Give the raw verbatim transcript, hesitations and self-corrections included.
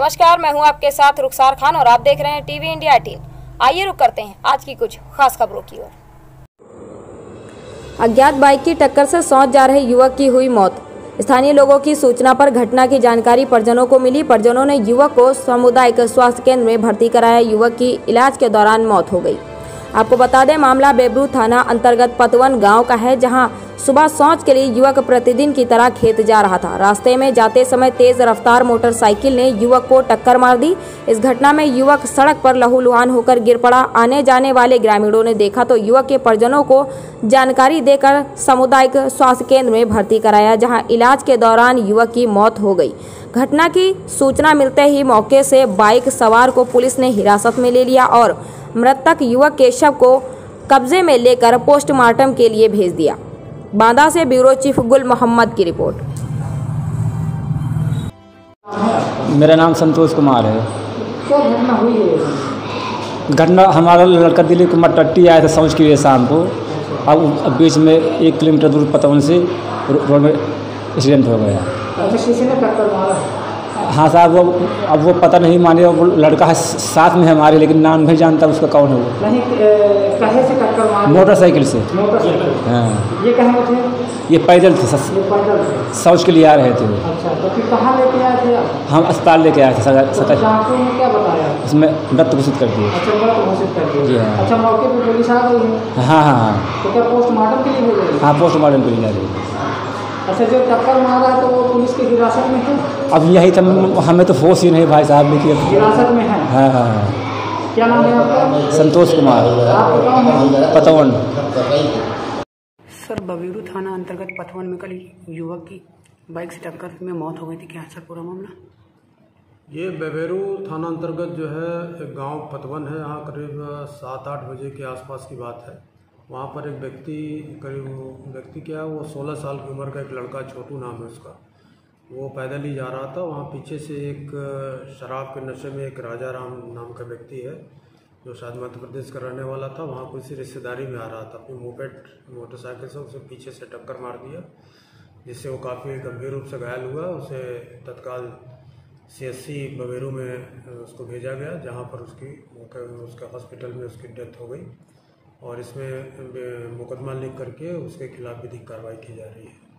नमस्कार, मैं हूं आपके साथ रुखसार खान और आप देख रहे हैं टीवी इंडिया अठारह। आइए रुक करते हैं आज की कुछ खास खबरों की ओर। अज्ञात बाइक की टक्कर से सौंध जा रहे युवक की हुई मौत। स्थानीय लोगों की सूचना पर घटना की जानकारी परिजनों को मिली। परिजनों ने युवक को सामुदायिक स्वास्थ्य केंद्र में भर्ती कराया। युवक की इलाज के दौरान मौत हो गई। आपको बता दें, मामला बेबरू थाना अंतर्गत पतवन गांव का है, जहां सुबह शौच के लिए युवक प्रतिदिन की तरह खेत जा रहा था। रास्ते में जाते समय तेज रफ्तार मोटरसाइकिल ने युवक को टक्कर मार दी। इस घटना में युवक सड़क पर लहूलुहान होकर गिर पड़ा। आने जाने वाले ग्रामीणों ने देखा तो युवक के परिजनों को जानकारी देकर सामुदायिक स्वास्थ्य केंद्र में भर्ती कराया, जहाँ इलाज के दौरान युवक की मौत हो गई। घटना की सूचना मिलते ही मौके से बाइक सवार को पुलिस ने हिरासत में ले लिया और मृतक युवक के शव को कब्जे में लेकर पोस्टमार्टम के लिए भेज दिया। बांदा से ब्यूरो चीफ गुल मोहम्मद की रिपोर्ट। मेरा नाम संतोष कुमार है। क्या घटना हुई है? घटना हमारा लड़का दिल्ली कुमार टट्टी आया था सौंच की शाम को। अब बीच में एक किलोमीटर दूर पतवन से रोड में एक्सीडेंट हो गया। अच्छा, किसी ने टक्कर मारा? हाँ साहब, वो अब वो पता नहीं माने, वो लड़का है साथ में हमारे, लेकिन नाम नहीं जानता उसका कौन है वो। नहीं, कहे से टक्कर मारा? मोटरसाइकिल से। मोटरसाइकिल? हाँ। ये कहाँ थे? ये पैदल थे। ये पैदल थे? शौच के लिए आ रहे थे। अच्छा, तो फिर कहाँ लेके आए थे आप? हम अस्पताल लेके आए थे। तो डॉक्टर ने क्या बताया? उसमें मृत घोषित कर दिए। अच्छा, मृत घोषित कर दिए। जी हाँ। अच्छा, मौके पर पुलिस आ गई है? हाँ हाँ हाँ। तो क्या पोस्टमार्टम के लिए हो गई? हाँ, पोस्टमार्टम के लिए जा रही है। अच्छा, जो टक्कर मारा है तो वो पुलिस की हिरासत में है? अब यही था, हमें तो होश ही नहीं भाई साहब, देखिए हिरासत में है। हाँ हाँ। क्या नाम है आपका? संतोष कुमार, पतवन। सर, बबीरू थाना अंतर्गत पतवन में कल युवक की बाइक से टक्कर में मौत हो गई थी, क्या है सर पूरा मामला? ये बेबेरू थाना अंतर्गत जो है एक गांव पतवन है। यहाँ करीब सात आठ बजे के आसपास की बात है। वहाँ पर एक व्यक्ति करीब व्यक्ति क्या है, वो सोलह साल की उम्र का एक लड़का, छोटू नाम है उसका, वो पैदल ही जा रहा था। वहाँ पीछे से एक शराब के नशे में एक राजा राम नाम का व्यक्ति है, जो शायद मध्य प्रदेश का रहने वाला था। वहाँ किसी रिश्तेदारी में आ रहा था अपनी मोपेड मोटरसाइकिल से, उसे पीछे से टक्कर मार दिया, जिससे वो काफ़ी गंभीर रूप से घायल हुआ। उसे तत्काल सी एस सी बबेरू में उसको भेजा गया, जहाँ पर उसकी उसका हॉस्पिटल में उसकी डेथ हो गई और इसमें मुकदमा लिख करके उसके खिलाफ विधिक कार्रवाई की जा रही है।